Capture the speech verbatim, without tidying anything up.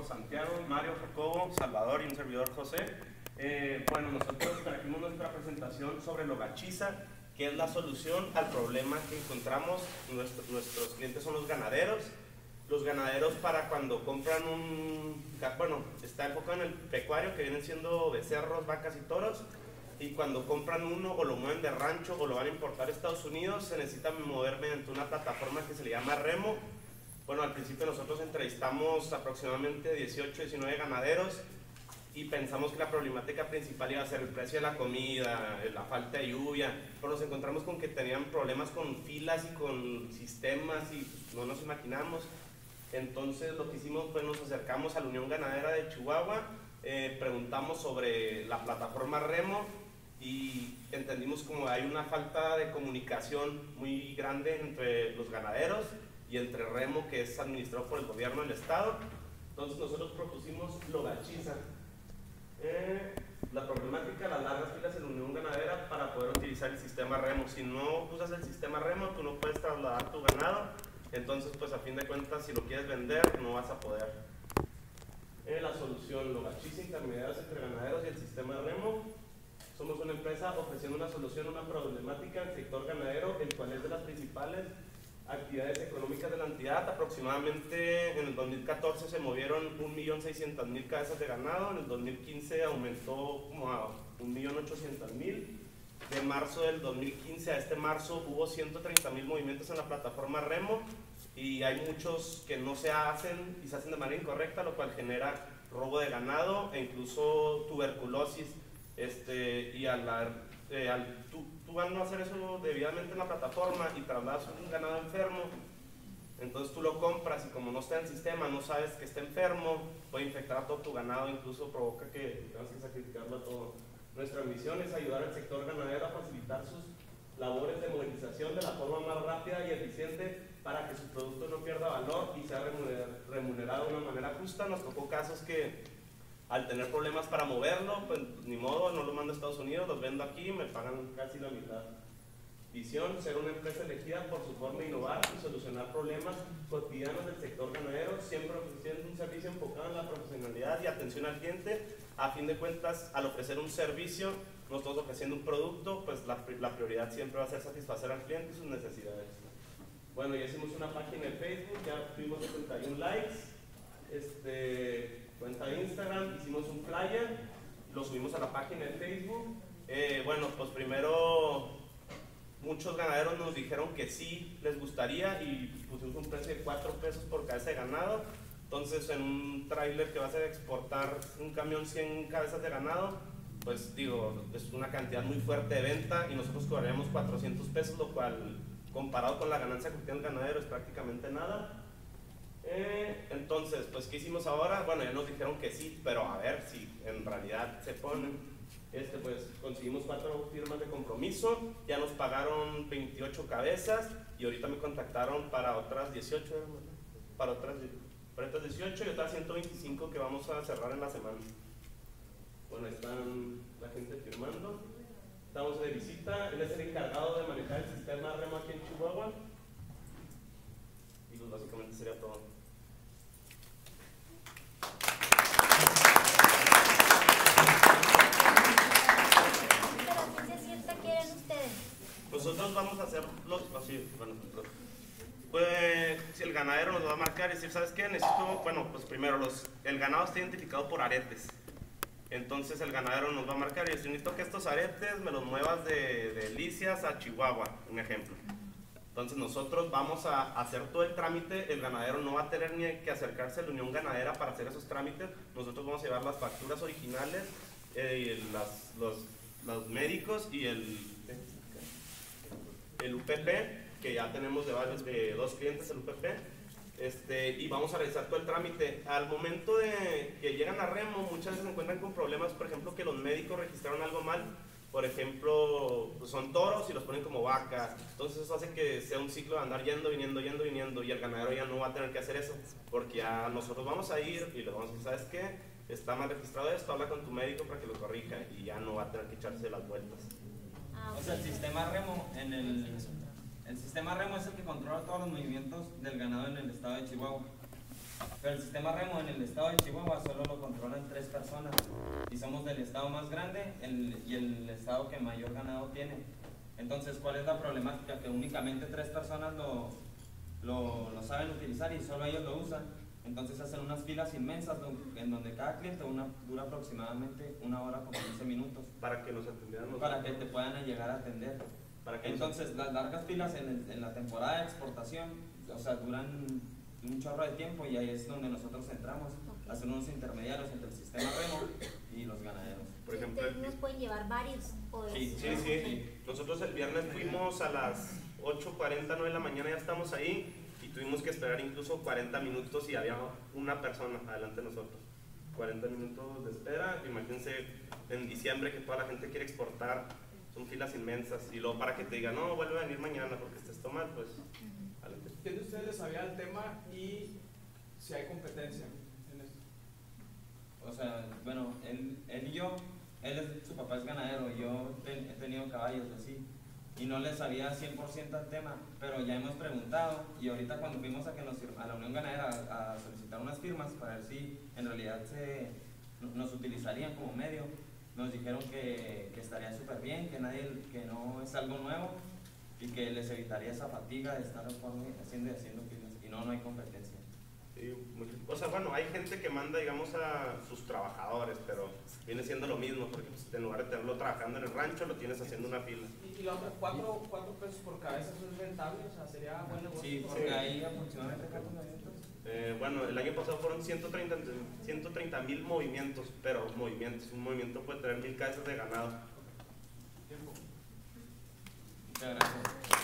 Santiago, Mario, Jacobo, Salvador y un servidor José. Eh, bueno, nosotros trajimos nuestra presentación sobre Logachiza, que es la solución al problema que encontramos. Nuestro, nuestros clientes son los ganaderos. Los ganaderos, para cuando compran un, bueno, está enfocado en el pecuario, que vienen siendo becerros, vacas y toros, y cuando compran uno o lo mueven de rancho o lo van a importar a Estados Unidos, se necesita mover mediante una plataforma que se le llama Remo. Bueno, al principio nosotros entrevistamos aproximadamente dieciocho, diecinueve ganaderos y pensamos que la problemática principal iba a ser el precio de la comida, la falta de lluvia, pero nos encontramos con que tenían problemas con filas y con sistemas y no nos imaginamos. Entonces lo que hicimos fue nos acercamos a la Unión Ganadera de Chihuahua, eh, preguntamos sobre la plataforma Remo y entendimos como hay una falta de comunicación muy grande entre los ganaderos y entre Remo, que es administrado por el gobierno del estado. Entonces nosotros propusimos Logachiza. Eh, la problemática, las largas filas en la Unión Ganadera para poder utilizar el sistema Remo. Si no usas el sistema Remo, tú no puedes trasladar tu ganado. Entonces, pues a fin de cuentas, si lo quieres vender, no vas a poder. Eh, la solución, Logachiza, intermediarios entre ganaderos y el sistema Remo. Somos una empresa ofreciendo una solución a una problemática en el sector ganadero, el cual es de las principales actividades económicas de la entidad. Aproximadamente en el dos mil catorce se movieron un millón seiscientas mil cabezas de ganado, en el dos mil quince aumentó como a un millón ochocientos mil. De marzo del dos mil quince a este marzo hubo ciento treinta mil movimientos en la plataforma Remo y hay muchos que no se hacen y se hacen de manera incorrecta, lo cual genera robo de ganado e incluso tuberculosis. Este, y al, eh, al tú, tú al no hacer eso debidamente en la plataforma y trasladas un ganado enfermo, entonces tú lo compras y como no está en el sistema, no sabes que está enfermo, puede infectar a todo tu ganado, incluso provoca que tengas que sacrificarlo a todo. Nuestra misión es ayudar al sector ganadero a facilitar sus labores de movilización de la forma más rápida y eficiente para que su producto no pierda valor y sea remunerado de una manera justa. Nos tocó casos que al tener problemas para moverlo, pues ni modo, no lo mando a Estados Unidos, los vendo aquí, me pagan casi la mitad. Visión, ser una empresa elegida por su forma de innovar y solucionar problemas cotidianos del sector ganadero, siempre ofreciendo un servicio enfocado en la profesionalidad y atención al cliente. A fin de cuentas, al ofrecer un servicio, no estamos ofreciendo un producto, pues la, la prioridad siempre va a ser satisfacer al cliente y sus necesidades. Bueno, ya hicimos una página de Facebook, ya tuvimos setenta y uno likes, este, cuenta de Instagram, hicimos un flyer, lo subimos a la página de Facebook. Eh, bueno, pues primero muchos ganaderos nos dijeron que sí les gustaría y pusimos un precio de cuatro pesos por cabeza de ganado. Entonces, en un tráiler que va a ser exportar un camión cien cabezas de ganado, pues digo, es una cantidad muy fuerte de venta y nosotros cobraríamos cuatrocientos pesos, lo cual comparado con la ganancia que tiene el ganadero es prácticamente nada. Eh, entonces, pues ¿qué hicimos ahora? Bueno, ya nos dijeron que sí, pero a ver si en realidad se ponen. Este, pues conseguimos cuatro firmas de compromiso, ya nos pagaron veintiocho cabezas y ahorita me contactaron para otras dieciocho, para otras, para otras dieciocho y otras ciento veinticinco que vamos a cerrar en la semana. Bueno, están la gente firmando. Estamos de visita, él es el encargado de manejar el sistema Remo aquí en Chihuahua y pues básicamente sería todo. Nosotros vamos a hacer los así, bueno, pues si el ganadero nos va a marcar y decir, ¿sabes qué? Necesito, bueno, pues primero los, el ganado está identificado por aretes. Entonces el ganadero nos va a marcar y decir, necesito que estos aretes me los muevas de, de Licias a Chihuahua, un ejemplo. Entonces nosotros vamos a hacer todo el trámite, el ganadero no va a tener ni que acercarse a la Unión Ganadera para hacer esos trámites, nosotros vamos a llevar las facturas originales, eh, y las, los, los médicos y el, el U P P, que ya tenemos de, varios, de dos clientes el U P P, este, y vamos a realizar todo el trámite. Al momento de que llegan a Remo, muchas veces se encuentran con problemas, por ejemplo, que los médicos registraron algo mal. Por ejemplo, pues son toros y los ponen como vacas, entonces eso hace que sea un ciclo de andar yendo, viniendo, yendo, viniendo, y el ganadero ya no va a tener que hacer eso, porque ya nosotros vamos a ir y le vamos a decir, ¿sabes qué? Está mal registrado esto, habla con tu médico para que lo corrija, y ya no va a tener que echarse las vueltas. Ah, okay. O sea, el sistema Remo, en el, el sistema Remo es el que controla todos los movimientos del ganado en el estado de Chihuahua. Pero el sistema remo en el estado de Chihuahua solo lo controlan tres personas. Y somos del estado más grande el, y el estado que mayor ganado tiene. Entonces, ¿cuál es la problemática? Que únicamente tres personas lo, lo, lo saben utilizar y solo ellos lo usan. Entonces hacen unas filas inmensas en donde cada cliente una, dura aproximadamente una hora con quince minutos. Para que nos atendieran. Para que te puedan llegar a atender. Para que Entonces las largas filas en, el, en la temporada de exportación, o sea, duran un chorro de tiempo y ahí es donde nosotros entramos, okay. Hacer unos intermediarios entre el sistema remo y los ganaderos. Por ejemplo, ¿ustedes nos pueden llevar varios? ¿O sí, sí, sí, sí. Nosotros el viernes fuimos a las ocho cuarenta, nueve de la mañana, ya estamos ahí. Tuvimos que esperar incluso cuarenta minutos y había una persona adelante de nosotros. cuarenta minutos de espera. Imagínense en diciembre que toda la gente quiere exportar, son filas inmensas. Y luego para que te digan, no, vuelve a venir mañana porque estés tomando, pues. Adelante. ¿Quién de ustedes sabía el tema y si hay competencia en esto? O sea, bueno, él, él y yo, él es, su papá es ganadero, yo ten, he tenido caballos así. Y no le sabía cien por ciento al tema, pero ya hemos preguntado y ahorita cuando fuimos a, que nos, a la Unión Ganadera a, a solicitar unas firmas para ver si en realidad se, nos utilizarían como medio, nos dijeron que, que estaría súper bien, que, nadie, que no es algo nuevo y que les evitaría esa fatiga de estar haciendo y haciendo firmas y no, no hay competencia. Sí, o sea, bueno, hay gente que manda, digamos, a sus trabajadores, pero viene siendo lo mismo, porque pues, en lugar de tenerlo trabajando en el rancho, lo tienes haciendo una fila. ¿Y, y la otra, cuatro, cuatro pesos por cabeza, eso es rentable? O sea, sería buen negocio. Sí, porque sí. Hay aproximadamente cuántos movimientos. Eh, bueno, el año pasado fueron ciento treinta mil movimientos, pero movimientos, un movimiento puede tener mil cabezas de ganado. Muchas gracias.